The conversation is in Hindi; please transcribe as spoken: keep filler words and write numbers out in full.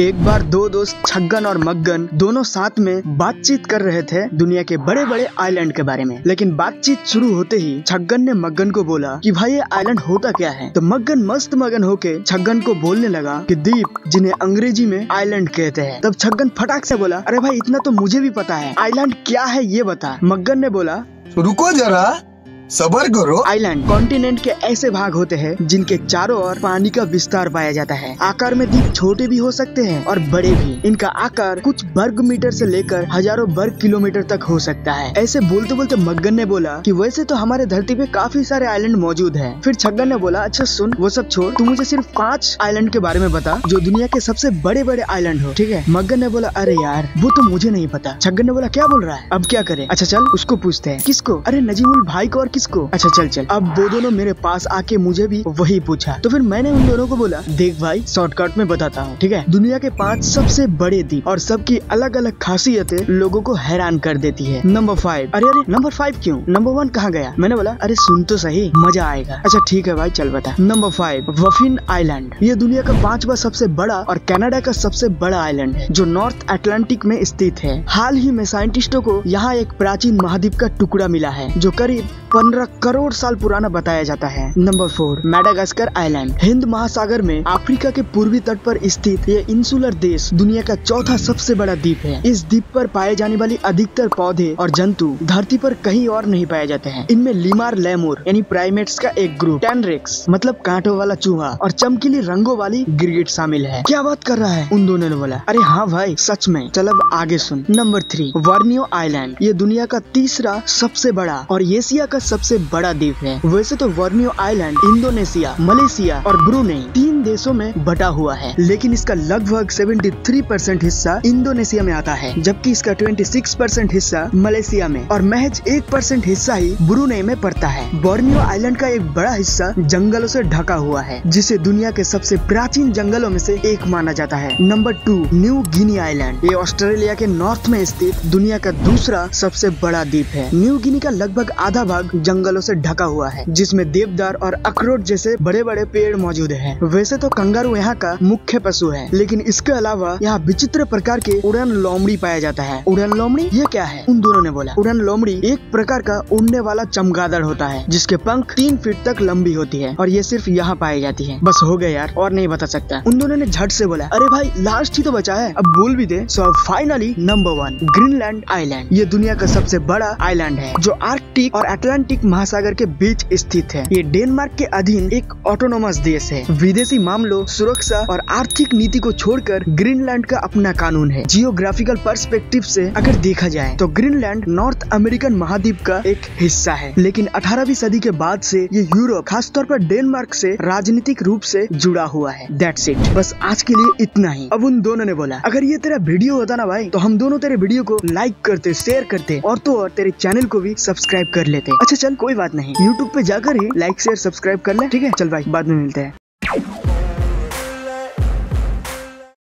एक बार दो दोस्त छग्गन और मग्गन दोनों साथ में बातचीत कर रहे थे दुनिया के बड़े बड़े आइलैंड के बारे में। लेकिन बातचीत शुरू होते ही छग्गन ने मग्गन को बोला कि भाई ये आइलैंड होता क्या है। तो मग्गन मस्त मगन होके छग्गन को बोलने लगा कि द्वीप, जिन्हें अंग्रेजी में आइलैंड कहते हैं। तब छग्गन फटाक से बोला, अरे भाई इतना तो मुझे भी पता है, आइलैंड क्या है ये बता। मग्गन ने बोला, रुको जरा, सबर करो। आइलैंड कॉन्टिनेंट के ऐसे भाग होते हैं जिनके चारों ओर पानी का विस्तार पाया जाता है। आकार में द्वीप छोटे भी हो सकते हैं और बड़े भी। इनका आकार कुछ वर्ग मीटर से लेकर हजारों वर्ग किलोमीटर तक हो सकता है। ऐसे बोलते बोलते मग्गन ने बोला कि वैसे तो हमारे धरती पे काफी सारे आइलैंड मौजूद हैं। फिर छग्गन ने बोला, अच्छा सुन, वो सब छोड़, तू मुझे सिर्फ पाँच आइलैंड के बारे में बता जो दुनिया के सबसे बड़े बड़े आइलैंड हो, ठीक है। मग्गन ने बोला, अरे यार वो तो मुझे नहीं पता। छग्गन ने बोला, क्या बोल रहा है, अब क्या करे। अच्छा चल उसको पूछते हैं। किसको? अरे नजीमुल भाई को। और किसको? अच्छा चल चल। अब वो दोनों मेरे पास आके मुझे भी वही पूछा। तो फिर मैंने उन दोनों को बोला, देख भाई शॉर्टकट में बताता हूँ, ठीक है। दुनिया के पांच सबसे बड़े द्वीप और सबकी अलग अलग खासियतें लोगों को हैरान कर देती है। Number five. अरे अरे नंबर फाइव क्यों, नंबर वन कहाँ गया? मैंने बोला, अरे सुन तो सही, मजा आएगा। अच्छा ठीक है भाई चल बता। Number five, Baffin island. ये दुनिया का पांचवा सबसे बड़ा और कनाडा का सबसे बड़ा आइलैंड है जो नॉर्थ अटलांटिक में स्थित है। हाल ही में साइंटिस्टों को यहाँ एक प्राचीन महाद्वीप का टुकड़ा मिला है जो करीब पंद्रह करोड़ साल पुराना बताया जाता है। Number four, Madagascar island. Hind महासागर में अफ्रीका के पूर्वी तट पर स्थित ये इंसुलर देश दुनिया का चौथा सबसे बड़ा द्वीप है। इस द्वीप पर पाए जाने वाली अधिकतर पौधे और जंतु धरती पर कहीं और नहीं पाए जाते हैं। इनमें लीमार लेमुर यानी प्राइमेट्स का एक ग्रुप, टेनरेक्स मतलब कांटों वाला चूहा और चमकीली रंगों वाली गिरगिट शामिल है। क्या बात कर रहा है, उन दोनों ने बोला। अरे हाँ भाई सच में। चल अब आगे सुन। Number three, Borneo island. ये दुनिया का तीसरा सबसे बड़ा और एशिया का सबसे बड़ा द्वीप है। वैसे तो बोर्नियो आइलैंड इंडोनेशिया, मलेशिया और ब्रुनेई तीन देशों में बटा हुआ है, लेकिन इसका लगभग तिहत्तर परसेंट हिस्सा इंडोनेशिया में आता है, जबकि इसका छब्बीस परसेंट हिस्सा मलेशिया में और महज एक परसेंट हिस्सा ही ब्रुनेई में पड़ता है। बोर्नियो आइलैंड का एक बड़ा हिस्सा जंगलों से ढका हुआ है, जिसे दुनिया के सबसे प्राचीन जंगलों में से एक माना जाता है। Number two, new Guinea island. ये ऑस्ट्रेलिया के नॉर्थ में स्थित दुनिया का दूसरा सबसे बड़ा द्वीप है। न्यू गिनी का लगभग आधा भाग जंगलों से ढका हुआ है, जिसमें देवदार और अखरोट जैसे बड़े बड़े पेड़ मौजूद हैं। वैसे तो कंगारू यहाँ का मुख्य पशु है, लेकिन इसके अलावा यहाँ विचित्र प्रकार के उड़न लोमड़ी पाया जाता है। उड़न लोमड़ी ये क्या है, उन दोनों ने बोला। उड़न लोमड़ी एक प्रकार का उड़ने वाला चमगादड़ होता है जिसके पंख तीन फीट तक लंबी होती है और ये सिर्फ यहाँ पाई जाती है। बस हो गया यार, और नहीं बता सकता। उन दोनों ने झट से बोला, अरे भाई लास्ट ही तो बचा है, अब बोल भी दे। So finally number one, Greenland island. ये दुनिया का सबसे बड़ा आइलैंड है जो आर्कटिक और अटलांटिक महासागर के बीच स्थित है। ये डेनमार्क के अधीन एक ऑटोनोमस देश है। विदेशी मामलों, सुरक्षा और आर्थिक नीति को छोड़कर ग्रीनलैंड का अपना कानून है। जियोग्राफिकल पर्सपेक्टिव से अगर देखा जाए तो ग्रीनलैंड नॉर्थ अमेरिकन महाद्वीप का एक हिस्सा है, लेकिन अठारहवीं सदी के बाद से ये यूरोप, खासतौर पर डेनमार्क से राजनीतिक रूप से जुड़ा हुआ है। दैट्स इट, बस आज के लिए इतना ही। अब उन दोनों ने बोला, अगर ये तेरा वीडियो होता ना भाई तो हम दोनों तेरे वीडियो को लाइक करते, शेयर करते और तो और तेरे चैनल को भी सब्सक्राइब कर लेते। अच्छा चल कोई बात नहीं, यूट्यूब पे जाकर ही लाइक शेयर सब्सक्राइब कर ले, ठीक है। चल भाई बाद में मिलते हैं।